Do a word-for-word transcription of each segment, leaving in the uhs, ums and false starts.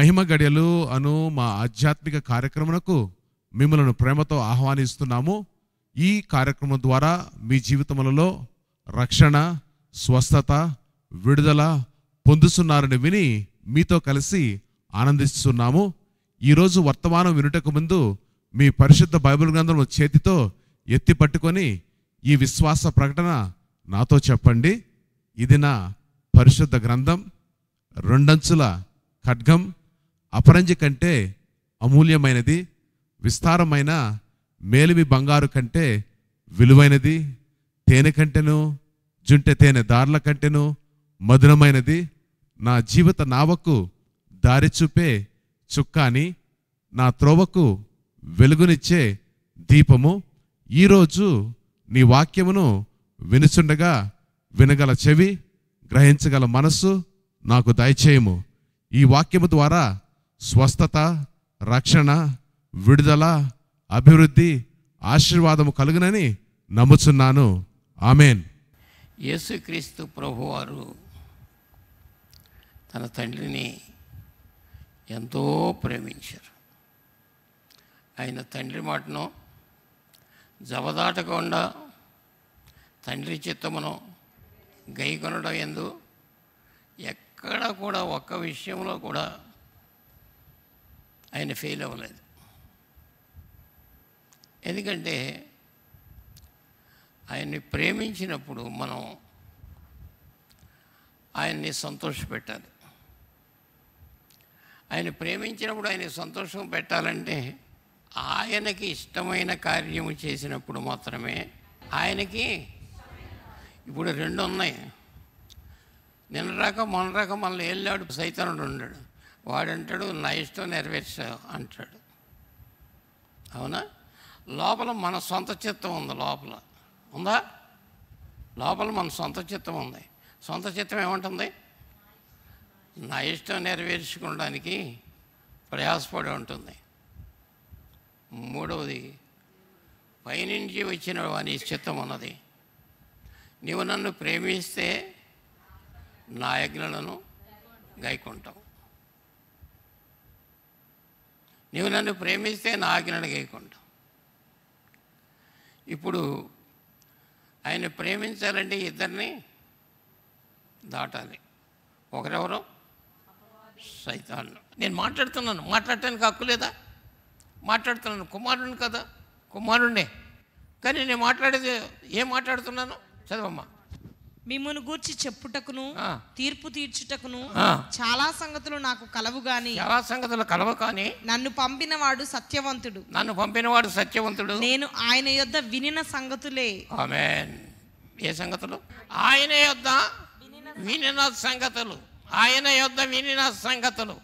మహిమ గడియలు అను మా ఆధ్యాత్మిక కార్యక్రమమునకు మిమ్మల్ని ప్రేమతో ఆహ్వానిస్తున్నాము. ఈ కార్యక్రమం ద్వారా మీ జీవితములలో రక్షణ, స్వస్థత, విడుదల పొందుతున్నారని విని మీతో కలిసి ఆనందిస్తున్నాము. ఈరోజు వర్తమానం వినుటకు ముందు మీ పరిశుద్ధ బైబిల్ గ్రంథం చేతితో ఎత్తి పట్టుకొని ఈ విశ్వాస ప్రకటన నాతో చెప్పండి. ఇది నా పరిశుద్ధ గ్రంథం, రెండంచుల ఖడ్గం, అపరంజి కంటే అమూల్యమైనది, విస్తారమైన మేలిమి బంగారు కంటే విలువైనది, తేనె కంటెను జుంటె తేనె దారుల కంటెను మధురమైనది, నా జీవిత నావకు దారి చూపే చుక్కాని, నా త్రోవకు వెలుగునిచ్చే దీపము. ఈరోజు నీ వాక్యమును వినుచుండగా వినగల చెవి, గ్రహించగల మనస్సు నాకు దయచేయము. ఈ వాక్యము ద్వారా స్వస్థత, రక్షణ, విడుదల, అభివృద్ధి, ఆశీర్వాదము కలుగునని నమ్ముచున్నాను. ఆమెన్. యేసుక్రీస్తు ప్రభువారు తన తండ్రిని ఎంతో ప్రేమించారు. ఆయన తండ్రి మాటను జవదాటకుండా తండ్రి చిత్తమును గైకొనడం యందు ఎక్కడ కూడా ఒక్క విషయంలో కూడా ఆయన ఫెయిల్ అవ్వలేదు. ఎందుకంటే ఆయన్ని ప్రేమించినప్పుడు మనం ఆయన్ని సంతోషపెట్టాలి. ఆయన ప్రేమించినప్పుడు ఆయన సంతోషం పెట్టాలంటే ఆయనకి ఇష్టమైన కార్యము చేసినప్పుడు మాత్రమే ఆయనకి. ఇప్పుడు రెండు ఉన్నాయి. నిన్న రాక మొన్న రాక మళ్ళీ వెళ్ళాడు సైతానుడు ఉన్నాడు. వాడంటాడు నా ఇష్టం నెరవేర్చా అంటాడు. అవునా? లోపల మన సొంత చిత్తం ఉంది. లోపల ఉందా? లోపల మన సొంత చిత్తం ఉంది. సొంత చిత్తం ఏమంటుంది? నా ఇష్టం నెరవేర్చుకోవడానికి ప్రయాసపడి ఉంటుంది. మూడవది, పైనుంచి వచ్చిన వాని చిత్తం ఉన్నది. నీవు నన్ను ప్రేమిస్తే నా ఆజ్ఞలను గైకుంటావు. నీవు నన్ను ప్రేమిస్తే నా ఆజ్ఞలను గైకుంటావు. ఇప్పుడు ఆయన ప్రేమించాలంటే ఇద్దరిని దాటాలి. ఒకరెవరో సైతాను. నేను మాట్లాడుతున్నాను, మాట్లాడటానికి హక్కు లేదా? మాట్లాడుతున్నాను, కుమారుడిని కదా, కుమారుడినే. కానీ నేను మాట్లాడేది ఏం మాట్లాడుతున్నాను? చదవమ్మా. మిమ్మును గూర్చి చెప్పుటకును తీర్పు తీర్చుటకును చాలా సంగతులు నాకు కలవు గాని చాలా సంగతులు కలవు కానీ నన్ను పంపినవాడు సత్యవంతుడు నన్ను పంపినవాడు సత్యవంతుడు నేను ఆయన యొద్ద వినిన సంగతులే. ఆమేన్. ఏ సంగతులు? ఆయన యొద్ద వినిన సంగతులు. ఆయన యొద్ద వినిన సంగతులు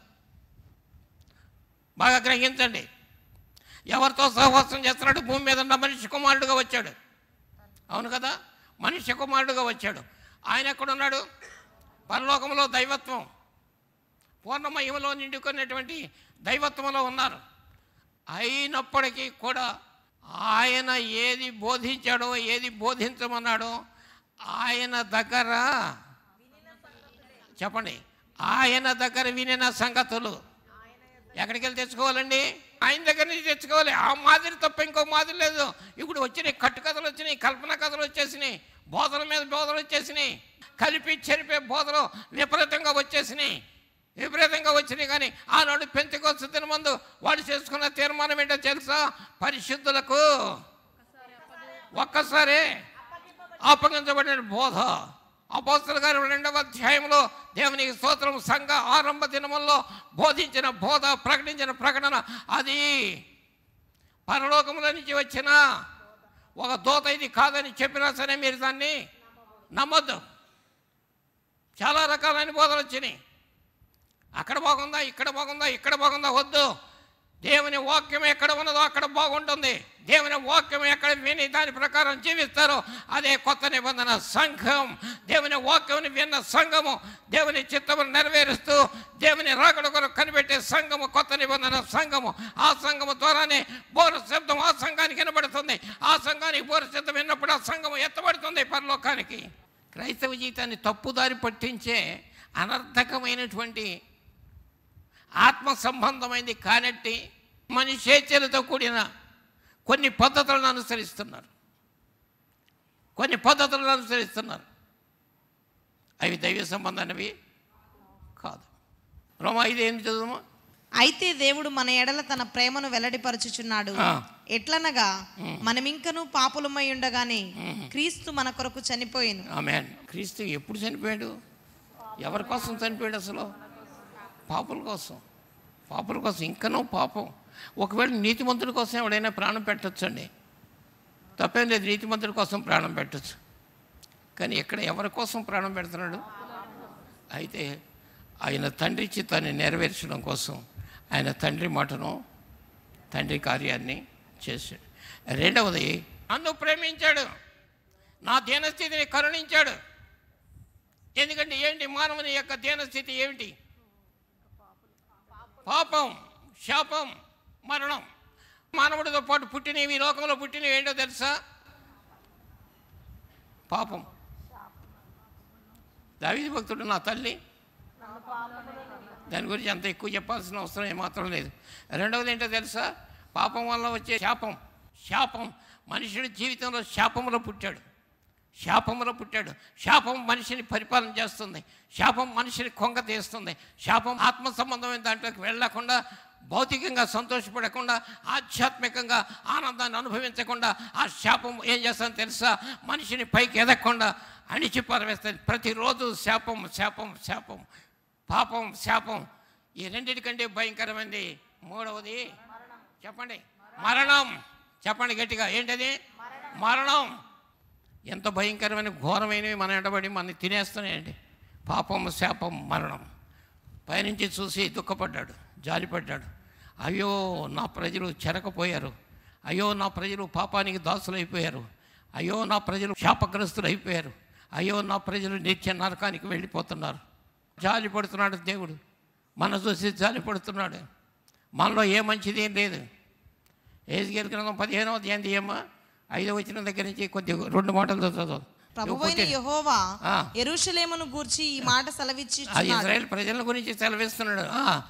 బాగా గ్రహించండి. ఎవరితో సహవాసం చేస్తున్నాడు? భూమి మీద ఉన్న మనిషి కుమారుడుగా వచ్చాడు. అవును కదా? మనిషి కుమారుడుగా వచ్చాడు. ఆయన ఎక్కడున్నాడు? పరలోకంలో దైవత్వం, పూర్ణ మహిమలో నిండుకునేటువంటి దైవత్వంలో ఉన్నారు. అయినప్పటికీ కూడా ఆయన ఏది బోధించాడో, ఏది బోధించమన్నాడో ఆయన దగ్గర చెప్పండి, ఆయన దగ్గర వినిన సంగతులు ఎక్కడికి వెళ్ళి తెచ్చుకోవాలండి? ఆయన దగ్గర నుంచి తెచ్చుకోవాలి. ఆ మాదిరి తప్ప ఇంకో మాదిరి లేదు. ఇప్పుడు వచ్చినాయి కట్టుకథలు వచ్చినాయి, కల్పన కథలు వచ్చేసినాయి, బోధల మీద బోధలు వచ్చేసినాయి, కలిపి చెరిపే బోధలు విపరీతంగా వచ్చేసినాయి. విపరీతంగా వచ్చినాయి. కానీ ఆనాడు పెంతెకొస్తు దినమందు వాడు చేసుకున్న తీర్మానం ఏంటో తెలుసా? పరిశుద్ధులకు ఒక్కసారి అప్పగించబడిన బోధ. అపోస్తలుల గారు రెండవ అధ్యాయంలో దేవునికి స్తోత్రం, సంఘ ఆరంభ దినముల్లో బోధించిన బోధ, ప్రకటించిన ప్రకటన అది పరలోకముల నుంచి వచ్చిన ఒక దూత. ఇది కాదని చెప్పినా సరే మీరు దాన్ని నమ్మొద్దు. చాలా రకాలైన బోధలు వచ్చినాయి. అక్కడ బాగుందా, ఇక్కడ బాగుందా, ఇక్కడ బాగుందా? వద్దు. దేవుని వాక్యం ఎక్కడ ఉన్నదో అక్కడ బాగుంటుంది. దేవుని వాక్యం ఎక్కడ విని దాని ప్రకారం జీవిస్తారో అదే కొత్త నిబంధన సంఘం. దేవుని వాక్యం విన్న సంఘము దేవుని చిత్తమును నెరవేరుస్తూ దేవుని రాకడ కొరకు కనిపెట్టే సంఘము కొత్త నిబంధన సంఘము. ఆ సంఘము ద్వారానే బోర శబ్దం ఆ సంఘానికి వినబడుతుంది. ఆ సంఘానికి బోర శబ్దం విన్నప్పుడు ఆ సంఘము ఎత్తబడుతుంది పరలోకానికి. క్రైస్తవ జీవితాన్ని తప్పుదారి పట్టించే అనర్థకమైనటువంటి ఆత్మ సంబంధమైంది కానట్టి మనుష్యేచ్ఛలతో కూడిన కొన్ని పద్ధతులను అనుసరిస్తున్నారు కొన్ని పద్ధతులను అనుసరిస్తున్నారు అవి దైవ సంబంధమైనవి కాదు. రోమా ఐదు ఏం చదువు. అయితే దేవుడు మన ఎడల తన ప్రేమను వెల్లడిపరచుచున్నాడు. ఎట్లనగా మనమింకను పాపులమై ఉండగానే క్రీస్తు మన కొరకు చనిపోయాను. ఆమేన్. క్రీస్తు ఎప్పుడు చనిపోయాడు? ఎవరి కోసం చనిపోయాడు? అసలు పాపుల కోసం. పాపుల కోసం. ఇంకనూ పాపం. ఒకవేళ నీతిమంతుడి కోసం ఎవడైనా ప్రాణం పెట్టచ్చు అండి, తప్పేం లేదు. నీతిమంతుడి కోసం ప్రాణం పెట్టచ్చు. కానీ ఇక్కడ ఎవరి కోసం ప్రాణం పెడుతున్నాడు? అయితే ఆయన తండ్రి చిత్తాన్ని నెరవేర్చడం కోసం ఆయన తండ్రి మాటను తండ్రి కార్యాన్ని చేశాడు. రెండవది, నన్ను ప్రేమించాడు, నా దీనస్థితిని కరుణించాడు. ఎందుకంటే ఏంటి మానవుని యొక్క దీనస్థితి ఏమిటి? పాపం, శాపం, మరణం. మానవుడితో పాటు పుట్టినవి, ఈ లోకంలో పుట్టినవి ఏంటో తెలుసా? పాపం. దావీదు భక్తుడు నా తల్లి, దాని గురించి అంత ఎక్కువ చెప్పాల్సిన అవసరం ఏమాత్రం లేదు. రెండవది ఏంటో తెలుసా? పాపం వల్ల వచ్చే శాపం. శాపం మనుషుడి జీవితంలో శాపంలో పుట్టాడు. శాపంలో పుట్టాడు. శాపం మనిషిని పరిపాలన చేస్తుంది. శాపం మనిషిని కొంగ తీస్తుంది. శాపం ఆత్మ సంబంధమైన దాంట్లోకి వెళ్ళకుండా, భౌతికంగా సంతోషపడకుండా, ఆధ్యాత్మికంగా ఆనందాన్ని అనుభవించకుండా ఆ శాపం ఏం చేస్తుందో తెలుసా? మనిషిని పైకి ఎదగకుండా అణిచి పారవేస్తుంది. ప్రతిరోజు శాపం, శాపం, శాపం, పాపం, శాపం. ఈ రెండింటికంటే భయంకరమైనది మూడవది చెప్పండి, మరణం. చెప్పండి గట్టిగా, ఏంటది? మరణం. ఎంత భయంకరమైన ఘోరమైనవి మన వెంటబడి మన తినేస్తున్నాయండి. పాపం, శాపం, మరణం. పైనుంచి చూసి దుఃఖపడ్డాడు, జాలిపడ్డాడు. అయ్యో నా ప్రజలు చెరకపోయారు, అయ్యో నా ప్రజలు పాపానికి దాసులైపోయారు, అయ్యో నా ప్రజలు శాపగ్రస్తులు అయిపోయారు, అయ్యో నా ప్రజలు నిత్య నరకానికి వెళ్ళిపోతున్నారు. జాలి పడుతున్నాడు దేవుడు, మన చూసి జాలి పడుతున్నాడు. మనలో ఏ మంచిది ఏం లేదు. ఏజ్కేలు గ్రంథం పదిహేనవ అధ్యాయం తీయమ్మా, ఐదో వచ్చిన దగ్గర నుంచి కొద్ది రెండు మాటలతో చదువు. ప్రభువైన యెహోవా యెరూషలేమును గూర్చి ఈ మాట సెలవిచ్చి ఇశ్రాయేలు ప్రజల గురించి సెలవిస్తున్నాడు.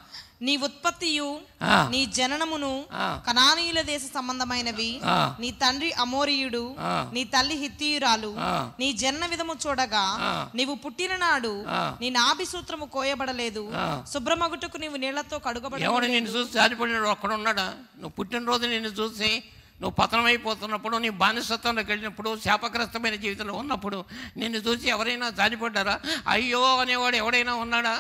నీ ఉత్పత్తియు నీ జననమును కనానీయుల దేశ సంబంధమైనవి. నీ తండ్రి అమోరీయుడు, నీ తల్లి హిత్తీయురాలు. నీ జనన విధము చూడగా నీవు పుట్టిన నాడు నీ నాభి సూత్రము కోయబడలేదు, శుభ్రమగుటకు నీవు నీళ్లతో కడుగబడ. ఎవడు నిన్ను చూసి జారిపడినాడు? ఒక్కడ ఉన్నాడా? నువ్వు పుట్టినరోజు నిన్ను చూసి నువ్వు పతనమైపోతున్నప్పుడు, నీ బానిసత్వంలోకి వెళ్ళినప్పుడు, శాపగ్రస్తమైన జీవితంలో ఉన్నప్పుడు నిన్ను చూసి ఎవరైనా జారిపడ్డారా? అయ్యో అనేవాడు ఎవడైనా ఉన్నాడా?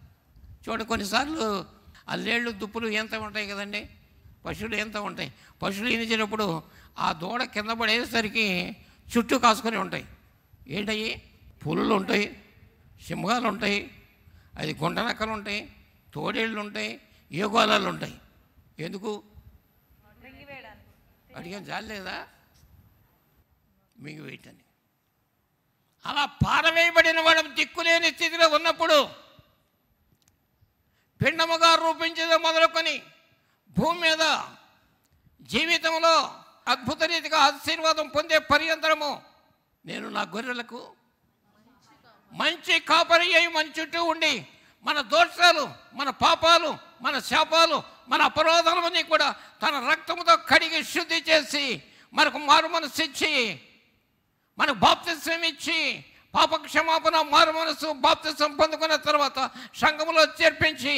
చూడు, కొన్నిసార్లు ఆ లేళ్ళు దుప్పులు ఎంత ఉంటాయి కదండి, పశువులు ఎంత ఉంటాయి. పశువులు ఈనిచినప్పుడు ఆ దూడ కింద పడేసరికి చుట్టూ కాసుకొని ఉంటాయి. ఏంటయ్యి? పులులు ఉంటాయి, సింహాలు ఉంటాయి, అది గుంటనక్కలు ఉంటాయి, తోడేళ్ళు ఉంటాయి, ఏగోళాలు ఉంటాయి. ఎందుకు? అడిగా జాలి లేదా? మింగి వేయటని. అలా పారవేయబడిన వాడు దిక్కులేని స్థితిలో ఉన్నప్పుడు, పిండముగా రూపించడం మొదలుకొని భూమి మీద జీవితంలో అద్భుత రీతిగా ఆశీర్వాదం పొందే పర్యంతరము నేను నా గొర్రెలకు మంచి కాపరి అయి మన చుట్టూ ఉండి మన దోషాలు, మన పాపాలు, మన శాపాలు, మన అపరాధాలన్నీ కూడా తన రక్తముతో కడిగి శుద్ధి చేసి మనకు మారు మనసు ఇచ్చి, మనకు బాప్తిస్వం ఇచ్చి, పాప క్షమాపణ, మారు మనసు, బాప్తిస్వం పొందుకున్న తర్వాత సంఘములో చేర్పించి,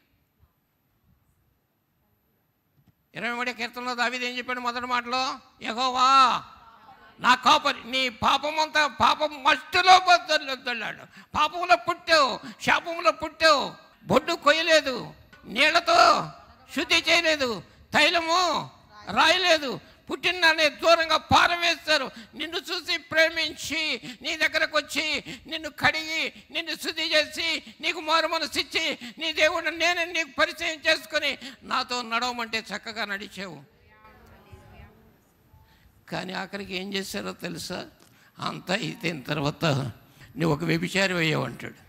ఇరవై మూడో కీర్తనలో దావీదు ఏం చెప్పాడు మొదటి మాటలో? యెహోవా నా కాపరి. నీ పాపమంతా, పాపం మస్టులో బద్దలాడు. పాపంలో పుట్టావు, శాపంలో పుట్టావు. బొడ్డు కొయ్యలేదు, నీళ్లతో శుద్ధి చేయలేదు, తైలము రాయలేదు, పుట్టిననే దూరంగా పారవేస్తారు. నిన్ను చూసి ప్రేమించి నీ దగ్గరకు వచ్చి నిన్ను కడిగి నిన్ను శుద్ధి చేసి నీకు మారు మనసు ఇచ్చి నీ దేవుడు నేను నీకు పరిచయం చేసుకొని నాతో నడవమంటే చక్కగా నడిచావు. కానీ ఆఖరికి ఏం చేశారో తెలుసా? అంతా అయిపోయిన తర్వాత నువ్వు ఒక వ్యభిచారం అయ్యావు అంటాడు.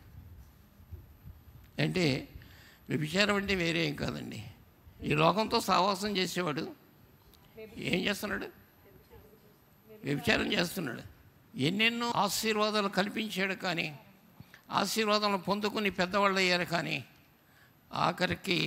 అంటే వ్యభిచారం అంటే వేరే ఏం కాదండి. ఈ లోకంతో సహవాసం చేసేవాడు ఏం చేస్తున్నాడు? వ్యభిచారం చేస్తున్నాడు. ఎన్నెన్నో ఆశీర్వాదాలు కల్పించాడు, కానీ ఆశీర్వాదాలను పొందుకుని పెద్దవాళ్ళు అయ్యారు, కానీ ఆఖరికి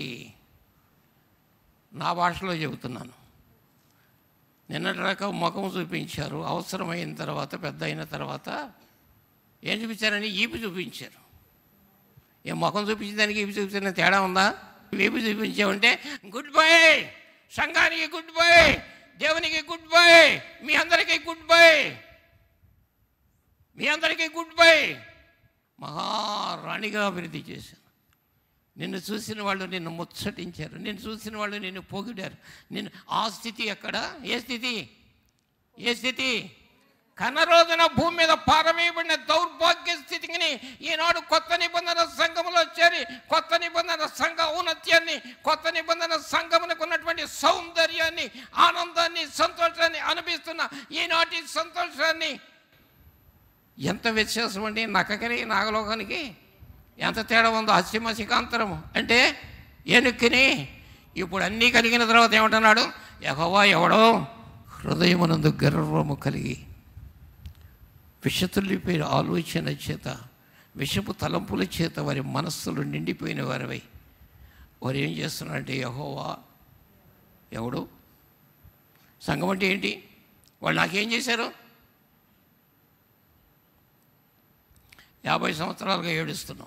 నా భాషలో చెబుతున్నాను. నిన్నటి రకం ముఖం చూపించారు, అవసరమైన తర్వాత పెద్ద అయిన తర్వాత ఏం చూపించారని ఈపి చూపించారు. ఏ ముఖం చూపించిన దానికి ఈపి చూపించిన తేడా ఉందా? ఈపి చూపించామంటే గుడ్ బై, సంఘానికి గుడ్ బై, దేవునికి గుడ్ బై, మీ అందరికీ గుడ్ బై, మీ అందరికీ గుడ్ బై. మహారాణిగా అభివృద్ధి చేశాను. నిన్ను చూసిన వాళ్ళు నిన్ను ముచ్చటించారు, నిన్ను చూసిన వాళ్ళు నిన్ను పొగిడారు. నిన్ను ఆ స్థితి ఎక్కడ? ఏ స్థితి? ఏ స్థితి? కన్న రోజున భూమి మీద పారవేయబడిన దౌర్భాగ్య స్థితిని ఈనాడు కొత్త నిబంధన సంఘములో చేరి కొత్త నిబంధన సంఘ ఔన్నత్యాన్ని, కొత్త నిబంధన సంఘమునకు ఉన్నటువంటి సౌందర్యాన్ని, ఆనందాన్ని, సంతోషాన్ని అనిపిస్తున్న ఈనాటి సంతోషాన్ని. ఎంత వ్యత్యాసం అండి నక్కకి నాగలోకానికి! ఎంత తేడా ఉందో! అసిమసికాంతరము అంటే ఎనుక్కిని. ఇప్పుడు అన్నీ కలిగిన తర్వాత ఏమంటున్నాడు? యెహోవా ఎవడో హృదయమునందు గర్వము కలిగి విషతుల్లిపోయి ఆలోచన చేత, విషపు తలంపుల చేత వారి మనస్సులు నిండిపోయిన వారివై వారు ఏం చేస్తున్నారంటే యెహోవా ఎవడు? సంఘం అంటే ఏంటి? వాళ్ళు నాకేం చేశారు? యాభై సంవత్సరాలుగా ఏడుస్తున్నాం.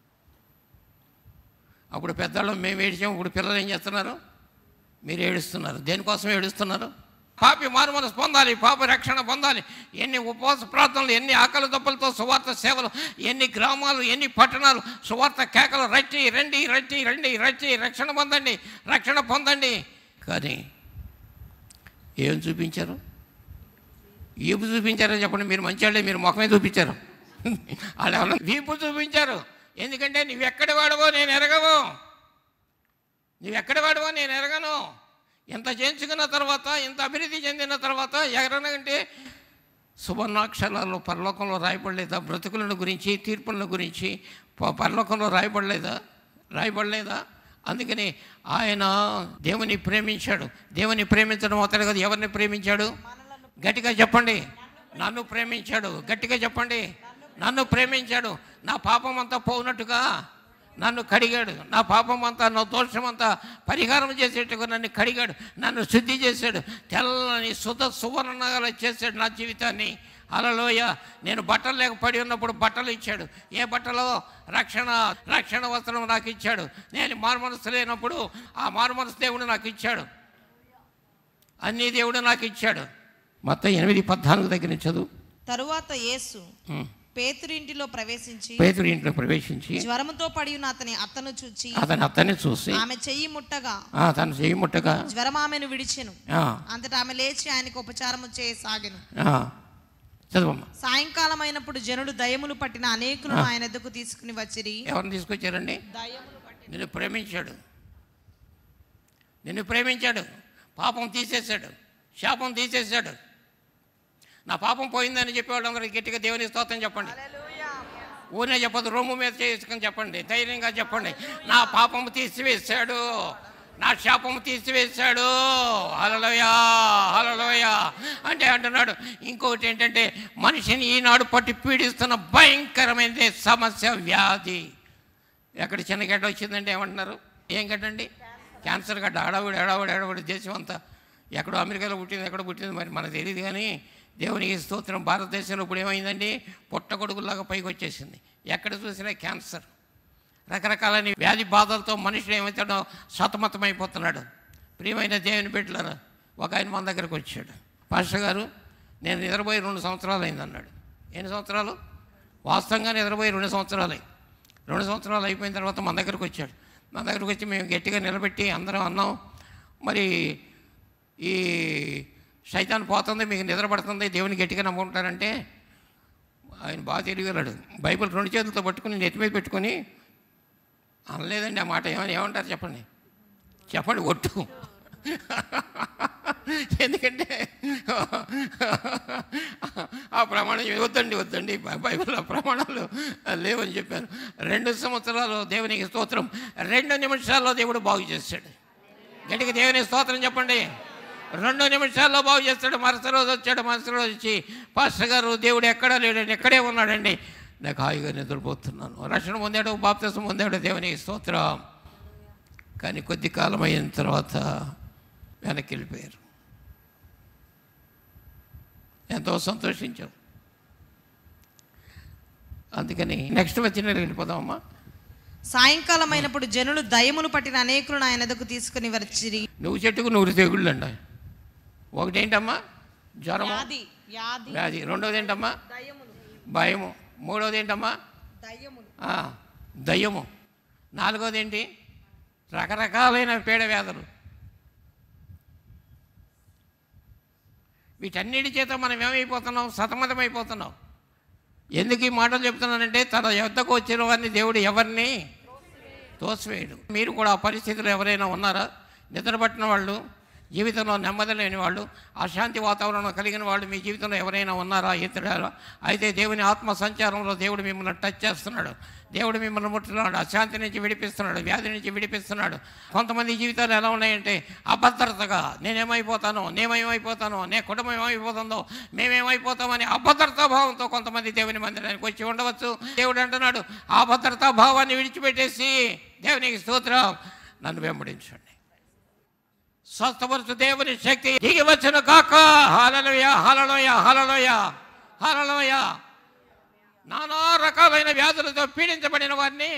అప్పుడు పెద్దవాళ్ళం మేము ఏడిచాము, ఇప్పుడు పిల్లలు ఏం చేస్తున్నారు? మీరు ఏడుస్తున్నారు. దేనికోసం ఏడుస్తున్నారు? పాపి మారు మనసు పొందాలి, పాప రక్షణ పొందాలి. ఎన్ని ఉపవాస ప్రార్థనలు, ఎన్ని ఆకలి దప్పులతో సువార్త సేవలు, ఎన్ని గ్రామాలు, ఎన్ని పట్టణాలు సువార్త కేకలు, రచ్చి రండి రచ్చి రండి రచ్చి రక్షణ పొందండి, రక్షణ పొందండి. కానీ ఏం చూపించారు? ఈపు చూపించారని చెప్పండి. మీరు మంచివాళ్ళే, మీరు ముఖమే చూపించారు. వాళ్ళు ఎవరన్నా వీపు చూపించారు. ఎందుకంటే నువ్వెక్కడి వాడవో నేను ఎరగవు, నువ్వెక్కడి వాడవో నేను ఎరగను. ఎంత చేయించుకున్న తర్వాత, ఎంత అభివృద్ధి చెందిన తర్వాత ఎగరనంటే సువర్ణాక్షరాల్లో పరలోకంలో రాయబడలేదా? బ్రతుకులను గురించి, తీర్పులను గురించి పరలోకంలో రాయబడలేదా? రాయబడలేదా? అందుకని ఆయన దేవుని ప్రేమించాడు. దేవుని ప్రేమించడం అతడు కదా, ఎవరిని ప్రేమించాడు? గట్టిగా చెప్పండి. నన్ను ప్రేమించాడు. గట్టిగా చెప్పండి. నన్ను ప్రేమించాడు. నా పాపం అంతా పోనట్టుగా నన్ను కడిగాడు. నా పాపం అంతా, నా దోషం అంతా పరిహారం చేసేట్టుగా నన్ను కడిగాడు, నన్ను శుద్ధి చేశాడు. తెల్లని శుద్ధ సువర్ణగా చేశాడు నా జీవితాన్ని. హల్లెలూయ. నేను బట్టలు లేక పడి ఉన్నప్పుడు బట్టలు ఇచ్చాడు. ఏ బట్టలో? రక్షణ రక్షణ వస్త్రం నాకు ఇచ్చాడు. నేను మారుమనసు లేనప్పుడు ఆ మారుమనసు దేవుడు నాకు ఇచ్చాడు. అన్ని దేవుడు నాకు ఇచ్చాడు. మొత్తం ఎనిమిది పద్నాలుగు దగ్గర నుంచి చదువు. తరువాత యేసు పేతురు ఇంటిలో ప్రవేశించి పేతురు ఇంట్లో ప్రవేశించి జ్వరముతో పడి ఉన్న అతని అత్తను చూచి అతని అత్తని చూసి ఆమె చెయ్యి ముట్టగా తన చెయ్యి ముట్టగా జ్వరం ఆమెను విడిచెను. అంతటా ఆమె లేచి ఆయనకు ఉపచారము చేయసాగెను. చదువమ్మా. సాయంకాలం అయినప్పుడు జనులు దయ్యములు పట్టిన అనేకులను ఆయన ఎద్దుకు తీసుకుని వచ్చిరి. ఎవరిని తీసుకొచ్చారండి? నిన్ను ప్రేమించాడు, నిన్ను ప్రేమించాడు. పాపం తీసేశాడు, శాపం తీసేశాడు. నా పాపం పోయిందని చెప్పేవాళ్ళు అందరూ గట్టిగా దేవుని స్తోత్రం చెప్పండి. ఊరినే చెప్పదు, రొమ్ము మీద చేసుకొని చెప్పండి, ధైర్యంగా చెప్పండి. నా పాపము తీసివేశాడు, నా శాపము తీసివేశాడు. హల్లెలూయా, హల్లెలూయా అంటే అంటున్నాడు. ఇంకొకటి ఏంటంటే మనిషిని ఈనాడు పట్టి పీడిస్తున్న భయంకరమైన సమస్య వ్యాధి. ఎక్కడ చిన్న గడ్డ వచ్చిందంటే ఏమంటున్నారు? ఏం గడ్డండి? క్యాన్సర్ గడ్డ. హడావుడి హడావుడి హడావుడి దేశం అంతా. ఎక్కడో అమెరికాలో పుట్టింది, ఎక్కడో పుట్టింది మరి మనకు తెలియదు. కానీ దేవునికి స్తోత్రం. భారతదేశంలో ఇప్పుడు ఏమైందండి? పుట్టగొడుగులాగా పైకి వచ్చేసింది. ఎక్కడ చూసినా క్యాన్సర్, రకరకాలని వ్యాధి బాధలతో మనుషులు ఏమవుతాడో సతమతమైపోతున్నాడు. ప్రియమైన దేవుని బిడ్డలారా, ఒక ఆయన మన దగ్గరకు వచ్చాడు. పాస్టర్ గారు, నేను నిద్రపోయి రెండు సంవత్సరాలు అయింది అన్నాడు. ఎన్ని సంవత్సరాలు? వాస్తవంగా నిద్రపోయి రెండు సంవత్సరాలు రెండు సంవత్సరాలు అయిపోయిన తర్వాత మన దగ్గరకు వచ్చాడు. మన దగ్గరకు వచ్చి మేము గట్టిగా నిలబెట్టి అందరం అన్నాం, మరి ఈ సైతాన్ పోతుంది, మీకు నిద్ర పడుతుంది, దేవుని గట్టిగా నమ్ముకుంటారంటే ఆయన బాగా తెలియగలడు. బైబిల్ రెండు చేతులతో పట్టుకుని నెత్తి మీద పెట్టుకొని అనలేదండి ఆ మాట. ఏమని ఏమంటారు చెప్పండి? చెప్పండి ఒట్టు. ఎందుకంటే ఆ ప్రమాణం వద్దండి వద్దండి బైబిల్లో ప్రమాణాలు లేవని చెప్పాను. రెండు సంవత్సరాలు దేవునికి స్తోత్రం. రెండు నిమిషాల్లో దేవుడు బాగు చేస్తాడు. గట్టిగా దేవుని స్తోత్రం చెప్పండి. రెండు నిమిషాల్లో బాగు చేస్తాడు. మరుసటి రోజు వచ్చాడు. మరుసటి రోజు వచ్చి పాస్టర్ గారు దేవుడు ఎక్కడా లేడండి, ఎక్కడే ఉన్నాడండి, నాకు హాయిగా నిద్రపోతున్నాను. రక్షణ పొందాడు, బాప్తిసం పొందాడు. దేవునికి స్తోత్రం. కానీ కొద్ది కాలం అయిన తర్వాత వెనక్కి వెళ్ళిపోయారు. ఎంతో సంతోషించాం. అందుకని నెక్స్ట్ వచ్చిన వెళ్ళిపోదామమ్మా. సాయంకాలం అయినప్పుడు జనులు దయమును పట్టిన అనేకులను ఆయన ఎదుకు తీసుకుని వచ్చిరి. నువ్వు చెట్టుకు నూరు తెగుళ్ళు అండి. ఒకటి ఏంటమ్మా? జ్వరము, వ్యాధి. రెండోది ఏంటమ్మా? భయము. మూడోది ఏంటమ్మా? దయ్యము. నాలుగోది ఏంటి? రకరకాలైన పీడ వ్యాధులు. వీటన్నిటి చేత మనం ఏమైపోతున్నాం? సతమతమైపోతున్నాం. ఎందుకు ఈ మాటలు చెప్తున్నానంటే, తన యొద్దకు వచ్చిన వారిని దేవుడు ఎవరిని తోసివేయడు. మీరు కూడా ఆ పరిస్థితుల్లో ఎవరైనా ఉన్నారా? నిద్రపట్టిన వాళ్ళు, జీవితంలో నెమ్మది లేని వాళ్ళు, అశాంతి వాతావరణం కలిగిన వాళ్ళు మీ జీవితంలో ఎవరైనా ఉన్నారా? ఇతరులారా? అయితే దేవుని ఆత్మ సంచారంలో దేవుడు మిమ్మల్ని టచ్ చేస్తున్నాడు. దేవుడు మిమ్మల్ని ముట్టున్నాడు. అశాంతి నుంచి విడిపిస్తున్నాడు, వ్యాధి నుంచి విడిపిస్తున్నాడు. కొంతమంది జీవితాలు ఎలా ఉన్నాయంటే అభద్రతగా, నేనేమైపోతానో, నేమేమైపోతానో, నే కుటుంబం ఏమైపోతుందో, మేమేమైపోతామని అభద్రతా భావంతో కొంతమంది దేవుని మందిరానికి వచ్చి ఉండవచ్చు. దేవుడు అంటున్నాడు, ఆ భద్రతా భావాన్ని విడిచిపెట్టేసి దేవునికి స్తోత్రం, నన్ను వెంబడించండి. స్వస్థపరచు దేవుని శక్తి దిగి వచ్చును కాక. హల్లెలూయా, హల్లెలూయా, హల్లెలూయా, హల్లెలూయా. నానా రకాలైన వ్యాధులతో పీడించబడిన వారిని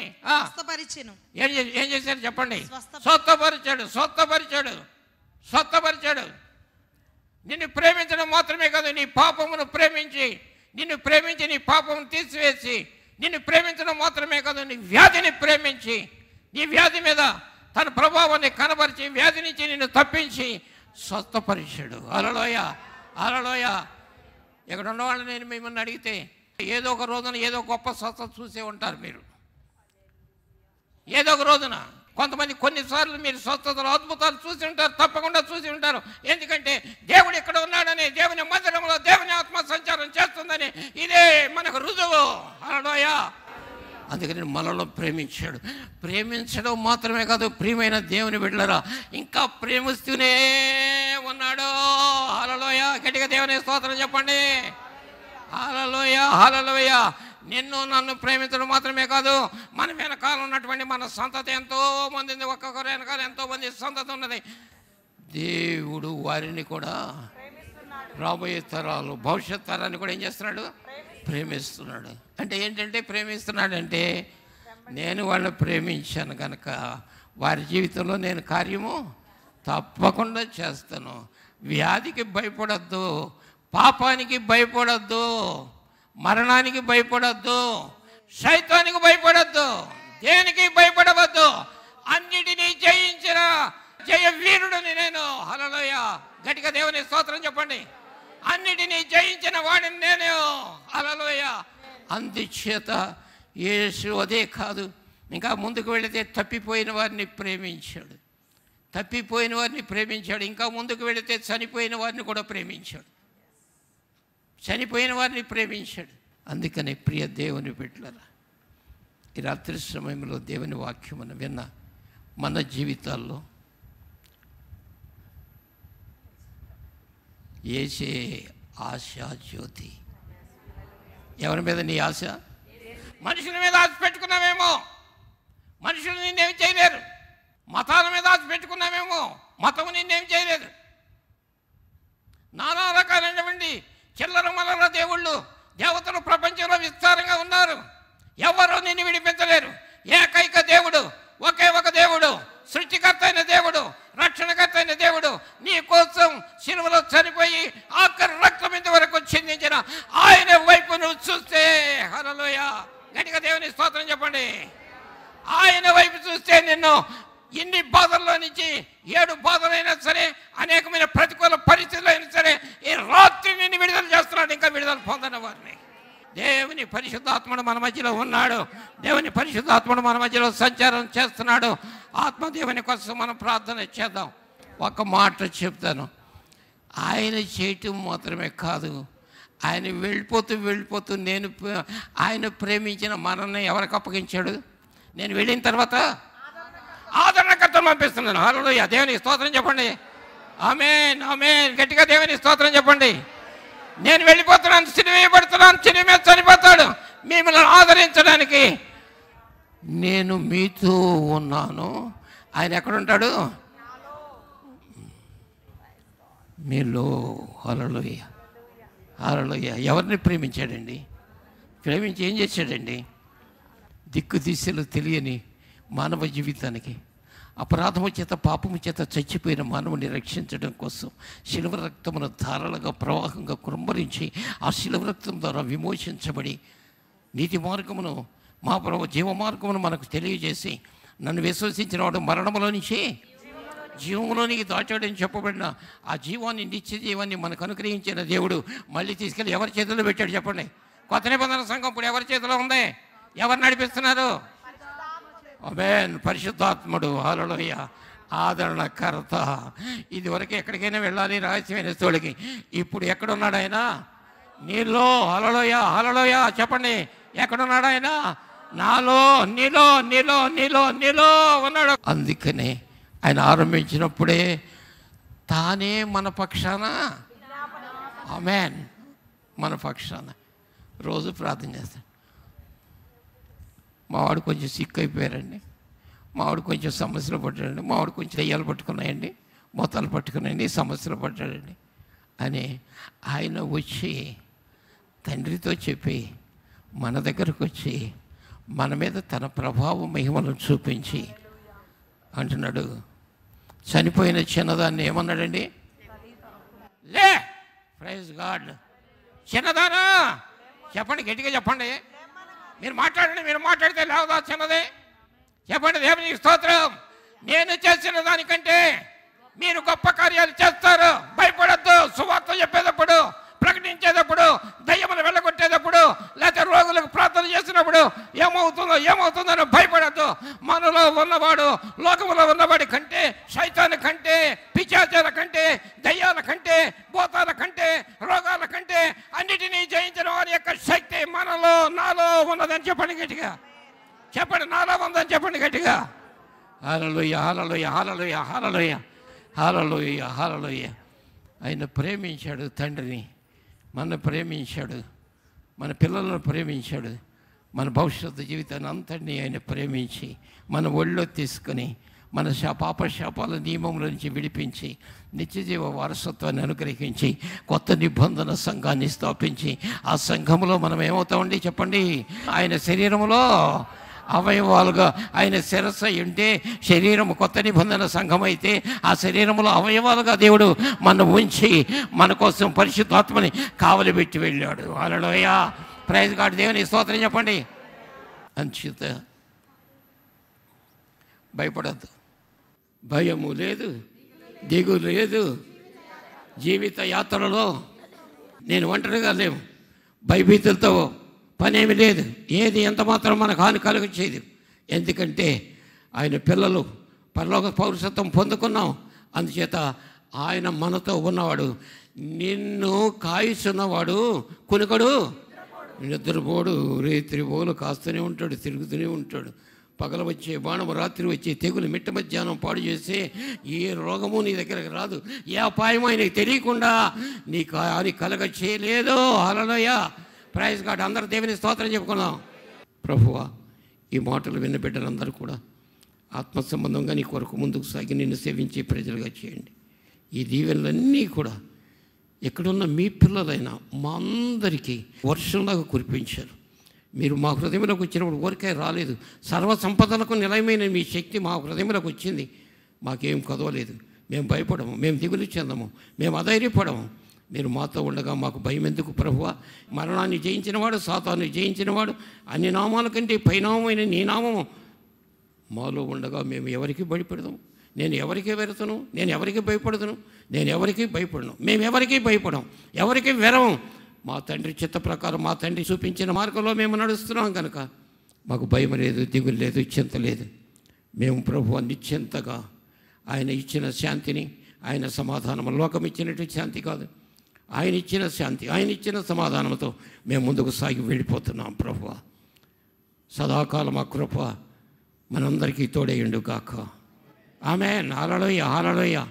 ఏం ఏం చేశారు చెప్పండి? స్వస్థపరిచాడు, స్వస్థపరిచాడు, స్వస్థపరిచాడు. నిన్ను ప్రేమించడం మాత్రమే కాదు, నీ పాపమును ప్రేమించి, నిన్ను ప్రేమించి నీ పాపమును తీసివేసి, నిన్ను ప్రేమించడం మాత్రమే కాదు, నీ వ్యాధిని ప్రేమించి, నీ వ్యాధి మీద తన ప్రభావాన్ని కనబరిచి, వ్యాధి నుంచి నిన్ను తప్పించి స్వస్థపరిచాడు. హల్లెలూయా, హల్లెలూయా. ఇక్కడ ఉన్నవాళ్ళు నేను మిమ్మల్ని అడిగితే ఏదో ఒక రోజున ఏదో గొప్ప స్వస్థత చూసే ఉంటారు మీరు. ఏదో ఒక రోజున కొంతమంది కొన్నిసార్లు మీరు స్వస్థతలు, అద్భుతాలు చూసి ఉంటారు, తప్పకుండా చూసి ఉంటారు. ఎందుకంటే దేవుడు ఇక్కడ ఉన్నాడని, దేవుని మందిరంలో దేవుని ఆత్మ సంచారం చేస్తుందని ఇదే మనకు రుజువు. హల్లెలూయా. అందుకని మనలో ప్రేమించాడు. ప్రేమించడం మాత్రమే కాదు, ప్రియమైన దేవుని బిడ్డలారా, ఇంకా ప్రేమిస్తూనే ఉన్నాడు. హల్లెలూయా. గట్టిగా దేవుని స్తోత్రం చెప్పండి. హల్లెలూయా, హల్లెలూయా. నిన్ను నన్ను ప్రేమించడం మాత్రమే కాదు, మన వెనకాల ఉన్నటువంటి మన సంతతి ఎంతో మంది ఉంది. ఒక్కొక్కరు వెనకాల ఎంతో మంది సంతతి ఉన్నది. దేవుడు వారిని కూడా, రాబోయే తరాలు, భవిష్యత్ తరాన్ని కూడా ఏం చేస్తున్నాడు? ప్రేమిస్తున్నాడు. అంటే ఏంటంటే ప్రేమిస్తున్నాడంటే, నేను వాళ్ళని ప్రేమించాను కనుక వారి జీవితంలో నేను కార్యము తప్పకుండా చేస్తాను. వ్యాధికి భయపడద్దు, పాపానికి భయపడద్దు, మరణానికి భయపడద్దు, శైతానికి భయపడద్దు, దేనికి భయపడవద్దు. అన్నిటినీ జయించిన జయ వీరుడిని నేను. హల్లెలూయా. గట్టిగా దేవుని స్తోత్రం చెప్పండి. అన్నిటినీ జయించిన వాడిని నేను. హల్లెలూయా. అందుచేత యేసు అదే కాదు, ఇంకా ముందుకు వెళితే తప్పిపోయిన వారిని ప్రేమించాడు. తప్పిపోయిన వారిని ప్రేమించాడు. ఇంకా ముందుకు వెళితే చనిపోయిన వారిని కూడా ప్రేమించాడు. చనిపోయిన వారిని ప్రేమించాడు. అందుకని ప్రియ దేవుని బిడ్డలారా, ఈ రాత్రి సమయంలో దేవుని వాక్యమును విన్న మన జీవితాల్లో యేసే ఆశా జ్యోతి. ఎవరి మీద నీ ఆశ? మనుషుల మీద ఆశ పెట్టుకున్నామేమో, మనుషులు నిన్నేం చేయలేరు. మతాల మీద ఆశ పెట్టుకున్నామేమో, మతం నిన్నేం చేయలేదు. నానా రకాలైనటువంటి చిల్లర మల్లర దేవుళ్ళు, దేవతలు ప్రపంచంలో విస్తారంగా ఉన్నారు. ఎవరు నిన్ను విడిపించలేరు. ఏకైక దేవుడు, ఒకే ఒక దేవుడు, సృష్టికర్త అయిన దేవుడు, రక్షణకర్త అయిన దేవుడు నీ కోసం సిలువలో చనిపోయి ఆఖరి రక్తం ఇంతవరకు చిందించిన ఆయన వైపు నువ్వు చూస్తే, హల్లెలూయా, గట్టిగా దేవుని స్తోత్రం చెప్పండి. ఆయన వైపు చూస్తే నిన్ను ఇన్ని బాధల్లో నుంచి, ఏడు బాధలైనా సరే, అనేకమైన ప్రతికూల పరిస్థితులు అయినా సరే, ఈ రాత్రి నిన్ను విడుదల చేస్తున్నాడు. ఇంకా విడుదల పొందని వారిని. దేవుని పరిశుద్ధాత్ముడు మన మధ్యలో ఉన్నాడు. దేవుని పరిశుద్ధాత్ముడు మన మధ్యలో సంచారం చేస్తున్నాడు. ఆత్మదేవుని కోసం మనం ప్రార్థన చేద్దాం. ఒక మాట చెప్తాను, ఆయన చేయటం మాత్రమే కాదు, ఆయన వెళ్ళిపోతూ వెళ్ళిపోతూ నేను ఆయన ప్రేమించిన మనల్ని ఎవరికి అప్పగించాడు? నేను వెళ్ళిన తర్వాత ఆదరణకర్తను పంపిస్తున్నాను. హల్లెలూయా. దేవునికి స్తోత్రం చెప్పండి. ఆమేన్, ఆమేన్. గట్టిగా దేవుని స్తోత్రం చెప్పండి. నేను వెళ్ళిపోతున్నాను, సిలువేయబడుతున్నాను, సిలువ మీద చనిపోతాడు మిమ్మల్ని ఆదరించడానికి. నేను మీతో ఉన్నాను, ఆయన ఎక్కడుంటాడు? మీలో. హల్లెలూయా, హల్లెలూయా. ఎవరిని ప్రేమించాడండి? ప్రేమించి ఏం చేశాడండి? దిక్కు దిశలు తెలియని మానవ జీవితానికి, అపరాధము చేత పాపము చేత చచ్చిపోయిన మానవుని రక్షించడం కోసం శిలువ రక్తమును ధారాళంగా ప్రవాహంగా కుమ్మరించి ఆ శిలువ రక్తం ద్వారా విమోచించబడి నీతి మార్గమును మా ప్రభు జీవ మార్గమును మనకు తెలియజేసి నన్ను విశ్వసించిన వాడు మరణములో నుంచి జీవంలోనికి దాచాడని చెప్పబడిన ఆ జీవాన్ని, నిత్య జీవాన్ని మనకు అనుగ్రహించిన దేవుడు మళ్ళీ తీసుకెళ్ళి ఎవరి చేతిలో పెట్టాడు చెప్పండి? కొత్త నిబంధన సంఘం ఇప్పుడు ఎవరి చేతిలో ఉంది? ఎవరు నడిపిస్తున్నారు? ఆమేన్. పరిశుద్ధాత్ముడు. హల్లెలూయా. ఆదరణకర్త. ఇదివరకు ఎక్కడికైనా వెళ్ళాలి రహస్యమైన స్థోళికి, ఇప్పుడు ఎక్కడున్నాడు ఆయన? నీలో. హల్లెలూయా, హల్లెలూయా. చెప్పండి, ఎక్కడున్నాడు ఆయన? నాలో, నీలో, నీలో, నీలో, నీలో ఉన్నాడు. అందుకనే ఆయన ఆరంభించినప్పుడే తానే మన పక్షాన, ఆమేన్, మన పక్షాన రోజు ప్రార్థన చేస్తాడు. మావాడు కొంచెం సిక్ అయిపోయారండి, మావాడు కొంచెం సమస్యలు పట్టాడండి, మావాడు కొంచెం దెయ్యాలు పట్టుకున్నాయండి, మోతాలు పట్టుకున్నాయండి, సమస్యలు పట్టాడండి అని ఆయన వచ్చి తండ్రితో చెప్పి మన దగ్గరకు వచ్చి మన మీద తన ప్రభావ మహిమలను చూపించి అంటున్నాడు. చనిపోయిన చిన్నదాన్ని ఏమన్నాడండి? లే. Praise God. చిన్నదానా చెప్పండి, గట్టిగా చెప్పండి. మీరు మాట్లాడండి, మీరు మాట్లాడితే లేవదా చిన్నదే? చెప్పండి, దేవునికి స్తోత్రం. నేను చేసిన దానికంటే మీరు గొప్ప కార్యాలు చేస్తారు. భయపడద్దు. సువార్త చెప్పేటప్పుడు, ప్రకటించేటప్పుడు, దయ్యములు వెళ్ళగొట్టేటప్పుడు, లేకపోతే రోగులకు ప్రార్థన చేసినప్పుడు ఏమవుతుందో ఏమవుతుందో భయపడద్దు. మనలో ఉన్నవాడు లోకములో ఉన్నవాడి కంటే, శైతాను కంటే, పిశాచాల కంటే, దయ్యాల కంటే, భూతాల కంటే, రోగాల కంటే అన్నిటినీ జయించిన వారి యొక్క శక్తి మనలో, నాలో ఉన్నదని చెప్పండి గట్టిగా. చెప్పండి, నాలో ఉందని చెప్పండి గట్టిగా. హల్లెలూయా, హల్లెలూయా, హల్లెలూయా, హల్లెలూయా, హల్లెలూయా, హల్లెలూయా. ఆయన ప్రేమించాడు తండ్రిని, మన ప్రేమించాడు, మన పిల్లలను ప్రేమించాడు, మన భవిష్యత్తు జీవితాన్ని అంతటినీ ఆయన ప్రేమించి మన ఒళ్ళో తీసుకొని మన శా పాప శాపాల నియమముల నుంచి విడిపించి నిత్యజీవ వారసత్వాన్ని అనుగ్రహించి కొత్త నిబంధన సంఘాన్ని స్థాపించి ఆ సంఘములో మనం ఏమవుతామండి చెప్పండి? ఆయన శరీరములో అవయవాలుగా, ఆయన శిరస్సు ఉంటే శరీరము కొత్త నిబంధన సంఘం అయితే ఆ శరీరములో అవయవాలుగా దేవుడు మన ఉంచి మన కోసం పరిశుద్ధాత్మని కావలి పెట్టి వెళ్ళాడు. Hallelujah, praise God. దేవుని స్తోత్రం చెప్పండి. అంచిత భయపడద్దు, భయము లేదు, దిగులు లేదు. జీవిత యాత్రలో నేను ఒంటరిగా లేవు, భయభీతులతో పనేమి లేదు. ఏది ఎంత మాత్రం మనకు హాని కలుగచేయదు. ఎందుకంటే ఆయన పిల్లలు పరలోక పౌరసత్వం పొందుకున్నాం. అందుచేత ఆయన మనతో ఉన్నవాడు. నిన్ను కాయిస్తున్నవాడు కునుకడు, నిద్రపోడు, రేత్రి పోలు కాస్తూనే ఉంటాడు, తిరుగుతూనే ఉంటాడు. పగల వచ్చే బాణము, రాత్రి వచ్చే తెగులు, మిట్ట మధ్యాహ్నం పాడు చేస్తే ఏ రోగము నీ దగ్గరకు రాదు. ఏ అపాయం ఆయనకి తెలియకుండా నీకు హాని కలగ చేయలేదు. Hallelujah, praise God. అందరూ దేవుని స్తోత్రం చెప్పుకున్నాం. ప్రభువా, ఈ మాటలు విన్న బిడ్డలందరూ కూడా ఆత్మ సంబంధంగా నీ కొరకు ముందుకు సాగి నిన్ను సేవించే ప్రజలుగా చేయండి. ఈ దీవెనలన్నీ కూడా ఎక్కడున్న మీ పిల్లలైనా మా అందరికీ వర్షంలాగా కురిపించారు. మీరు మా హృదయంలోకి వచ్చినప్పుడు ఊరికే రాలేదు. సర్వ సంపదలకు నిలయమైన మీ శక్తి మా హృదయంలోకి వచ్చింది. మాకేం కదవలేదు, మేము భయపడము, మేము దిగులు చెందము, మేము అధైర్యపడము. మీరు మాతో ఉండగా మాకు భయం ఎందుకు ప్రభువా? మరణాన్ని జయించినవాడు, సాతాన్ని జయించినవాడు, అన్ని నామాల కంటే పైనామైన నీ నామము మాలో ఉండగా మేము ఎవరికి భయపడదాము? నేను ఎవరికి వెరతను? నేను ఎవరికి భయపడదును? నేను ఎవరికి భయపడను. మేము ఎవరికి భయపడం, ఎవరికి వెరవం. మా తండ్రి చిత్త ప్రకారం, మా తండ్రి చూపించిన మార్గంలో మేము నడుస్తున్నాం కనుక మాకు భయం లేదు, దిగులు లేదు, చింత లేదు. మేము ప్రభువా నిశ్చింతగా ఆయన ఇచ్చిన శాంతిని, ఆయన సమాధానం, లోకం ఇచ్చినట్టు శాంతి కాదు, ఆయన ఇచ్చిన శాంతి, ఆయన ఇచ్చిన సమాధానంతో మేము ముందుకు సాగి వెళ్ళిపోతున్నాం. ప్రభువా సదాకాలం ఆ కృప మనందరికీ తోడేయండు గాక. ఆమేన్. హల్లెలూయా, హల్లెలూయా.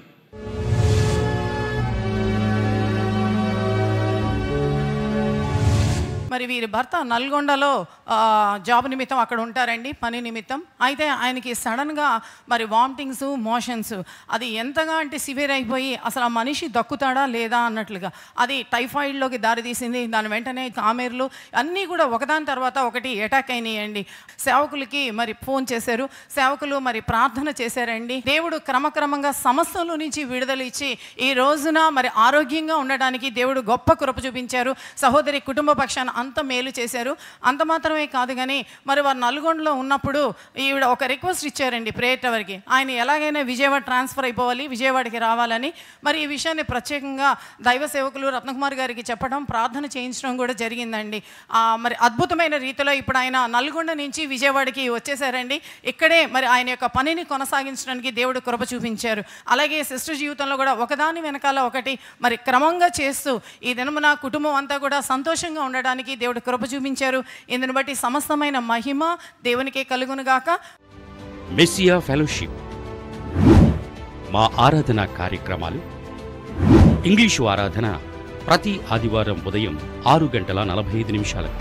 మరి వీరి భర్త నల్గొండలో జాబ్ నిమిత్తం అక్కడ ఉంటారండి, పని నిమిత్తం. అయితే ఆయనకి సడన్గా మరి వామిటింగ్స్, మోషన్స్, అది ఎంతగా అంటే సివియర్ అయిపోయి అసలు ఆ మనిషి దక్కుతాడా లేదా అన్నట్లుగా అది టైఫాయిడ్లోకి దారితీసింది. దాని వెంటనే కామెర్లు అన్నీ కూడా ఒకదాని తర్వాత ఒకటి అటాక్ అయినాయండి. సేవకులకి మరి ఫోన్ చేశారు, సేవకులు మరి ప్రార్థన చేశారండి. దేవుడు క్రమక్రమంగా సమస్యల నుంచి విడుదల ఇచ్చి ఈ రోజున మరి ఆరోగ్యంగా ఉండడానికి దేవుడు గొప్ప కృప చూపించారు. సహోదరి కుటుంబ పక్షాన అంత మేలు చేశారు. అంత మాత్రమే కాదు కానీ మరి వారు నల్గొండలో ఉన్నప్పుడు ఈవిడ ఒక రిక్వెస్ట్ ఇచ్చారండి ప్రేయర్ టవర్కి. ఆయన ఎలాగైనా విజయవాడ ట్రాన్స్ఫర్ అయిపోవాలి, విజయవాడకి రావాలని. మరి ఈ విషయాన్ని ప్రత్యేకంగా దైవ సేవకులు రత్నకుమార్ గారికి చెప్పడం, ప్రార్థన చేయించడం కూడా జరిగిందండి. మరి అద్భుతమైన రీతిలో ఇప్పుడు ఆయన నల్గొండ నుంచి విజయవాడకి వచ్చేసారండి. ఇక్కడే మరి ఆయన యొక్క పనిని కొనసాగించడానికి దేవుడు కృప చూపించారు. అలాగే సిస్టర్ జీవితంలో కూడా ఒకదాని వెనకాల ఒకటి మరి క్రమంగా చేస్తూ ఈ దినమున కుటుంబం అంతా కూడా సంతోషంగా ఉండడానికి దేవుడు కృప చూపించారు. ఇందుని బట్టి సమస్తమైన మహిమ దేవునికే కలుగునుగాక. మెస్సియా ఫెలోషిప్ మా ఆరాధన కార్యక్రమాలు. ఇంగ్లీషు ఆరాధన ప్రతి ఆదివారం ఉదయం ఆరు గంటల నలభై ఐదు నిమిషాలకు.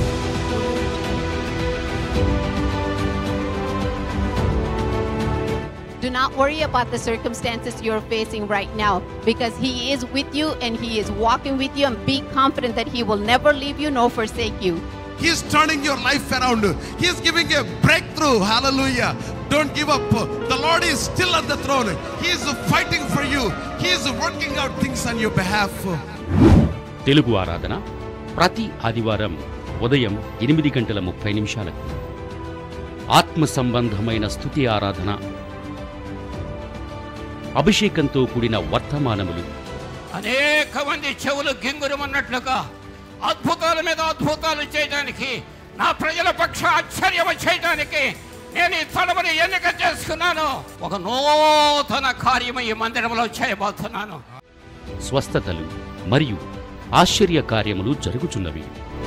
Do not worry about the circumstances you're facing right now, because He is with you and He is walking with you, and be confident that He will never leave you nor forsake you. He is turning your life around. He is giving a breakthrough. Hallelujah. Don't give up. The Lord is still on the throne. He is fighting for you. He is working out things on your behalf. Telugu ఆరాధన ప్రతి ఆదివారం ఉదయం ఎనిమిది గంటల ముప్పై నిమిషాలకు. ఆత్మ సంబంధమైన స్తుతి ఆరాధన, అభిషేకంతో కూడిన వర్తమానములు. అనేక మంది చెవులు గింగురమన్నట్లుగా అద్భుతాల మీద అద్భుతాలు చేయడానికి, నా ప్రజల పక్ష ఆశ్చర్యం చేయడానికి నేను ఈ తడమని ఎన్నిక చేసుకున్నాను. ఒక నూతన కార్యము ఈ మందిరంలో చేయబోతున్నాను. స్వస్థతలు మరియు ఆశ్చర్య కార్యములు జరుగుచున్నవి.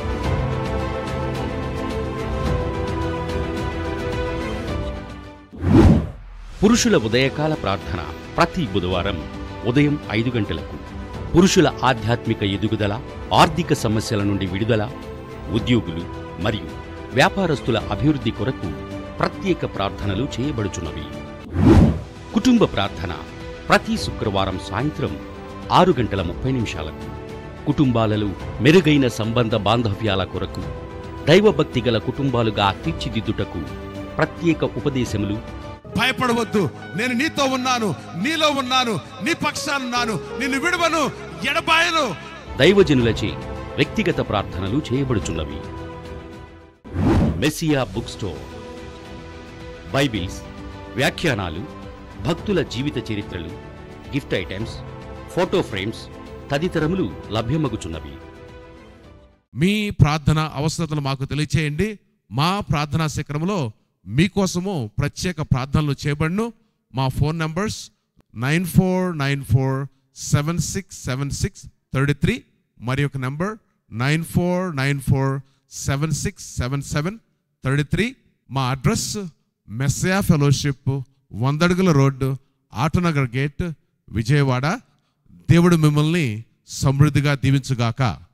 పురుషుల ఉదయకాల ప్రార్థన ప్రతి బుధవారం ఉదయం ఐదు గంటలకు. పురుషుల ఆధ్యాత్మిక ఎదుగుదల, ఆర్థిక సమస్యల నుండి విడుదల, ఉద్యోగులు మరియు వ్యాపారస్తుల అభివృద్ధి కొరకు ప్రత్యేక ప్రార్థనలు చేయబడుచున్నవి. కుటుంబ ప్రార్థన ప్రతి శుక్రవారం సాయంత్రం ఆరు గంటల ముప్పై నిమిషాలకు. కుటుంబాలలో మెరుగైన సంబంధ బాంధవ్యాల కొరకు, దైవభక్తి గల కుటుంబాలుగా తీర్చిదిద్దుటకు ప్రత్యేక ఉపదేశములు. భయపడవద్దు, నేను నీతో ఉన్నాను, నీలో ఉన్నాను, నీ పక్షానున్నాను, నిన్ను విడువను, ఎడబాయను. దైవజనులచే వ్యక్తిగత ప్రార్థనలు చేయబడుచున్నవి. మెస్సియా బుక్ స్టోర్ బైబిల్స్, వ్యాఖ్యానాలు, భక్తుల జీవిత చరిత్రలు, గిఫ్ట్ ఐటమ్స్, ఫోటో ఫ్రేమ్స్ తదితరములు లభ్యమగుచున్నవి. మీ ప్రార్థన అవసరతలు మాకు తెలియచేయండి. మా ప్రార్థనా శిఖరములో మీకోసము ప్రత్యేక ప్రార్థనలు చేయబడును. మా phone numbers nine four nine four seven six seven six thirty three మరి ఒక number nine four nine four seven six seven seven thirty three. మా అడ్రస్ మెస్సియా ఫెలోషిప్, వందడుగుల రోడ్డు, ఆటోనగర్ గేట్, విజయవాడ. దేవుడు మిమ్మల్ని సమృద్ధిగా దీవించుగాక.